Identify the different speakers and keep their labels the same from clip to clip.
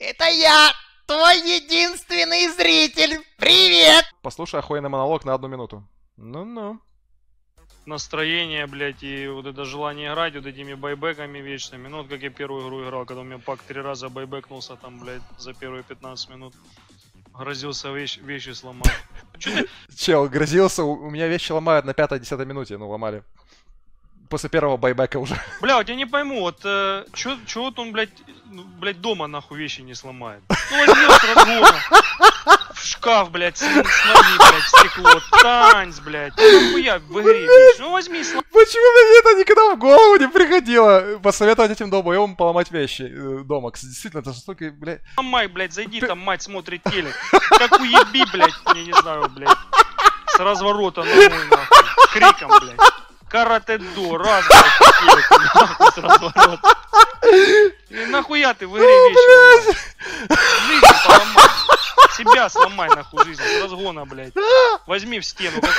Speaker 1: Это я, твой единственный зритель. Привет!
Speaker 2: Послушай охуенный монолог на 1 минуту. Ну-ну.
Speaker 3: Настроение, блядь, и вот это желание играть вот этими байбеками вечными. Ну, вот как я первую игру играл, когда у меня пак 3 раза байбекнулся там, блядь, за первые 15 минут. Грозился вещи сломать.
Speaker 2: Чел, грозился, у меня вещи ломают на 5-10 минуте, ну, ломали. После первого байбека уже.
Speaker 3: Бля, вот я не пойму, вот чё вот он, блядь, дома нахуй вещи не сломает. Ну, возьми вот с разгона. В шкаф, блядь, с ноги, блядь, стекло, танц, блядь. Ну, нахуя в игре вещь? Ну, возьми, сломай.
Speaker 2: Почему мне это никогда в голову не приходило? Посоветовать этим долбоёбам поломать вещи дома. Действительно, это же столько, блядь...
Speaker 3: Ломай, блядь, зайди, там мать смотрит телек. Как уеби, блядь, я не знаю, блядь. С разворота ногой, нахуй. Криком, блядь. Карате-до, раз, блядь, телеку, нахуй, с разворота. И нахуя ты в игре вещи ломаешь? Жизнь поломай. Себя сломай, нахуй, жизнь, с разгона, блядь. Возьми в стену, как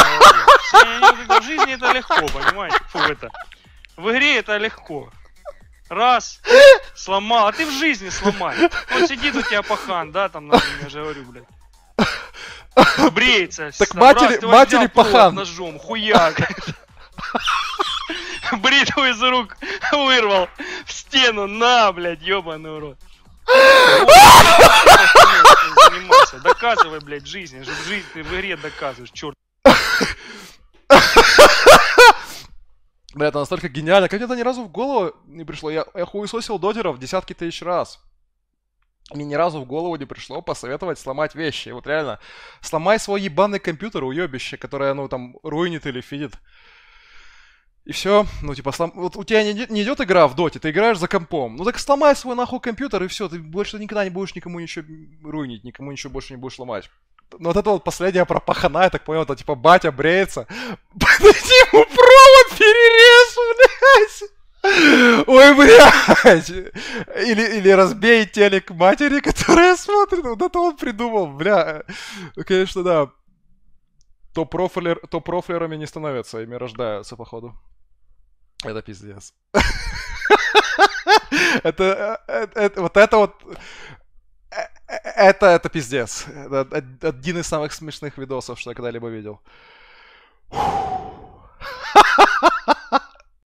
Speaker 3: в жизни это легко, понимаете? Фу, это. В игре это легко. Раз, сломал, а ты в жизни сломай. Вот сидит у тебя пахан, да, там, например, я же говорю, блядь. Бреется.
Speaker 2: Так матери пахан.
Speaker 3: Ножом, хуяк. Бритву из рук вырвал в стену, на, блядь, ёбаный урод. Занимайся, доказывай, блядь, жизни, в жизни ты в игре доказываешь, чёрт.
Speaker 2: Бля, это настолько гениально, как это ни разу в голову не пришло. Я хуесосил дотеров десятки тысяч раз. Мне ни разу в голову не пришло посоветовать сломать вещи. Вот реально, сломай свой ебаный компьютер, уебище, которое, ну, там, руинит или фидит. И все, ну, типа, вот у тебя не идет игра в доте, ты играешь за компом. Ну, так сломай свой нахуй компьютер, и все, ты больше никогда не будешь никому ничего руинить, никому ничего больше не будешь ломать. Ну, вот это вот последнее про пахана, я так понял, это, типа, батя бреется. Подойди ему провод перережь, блядь! Ой, блядь! Или разбей телек матери, которая смотрит. Вот это он придумал, бля. Конечно, да. Топ-профлерами не становятся, ими рождаются, походу. Это пиздец. Это пиздец. Это один из самых смешных видосов, что я когда-либо видел.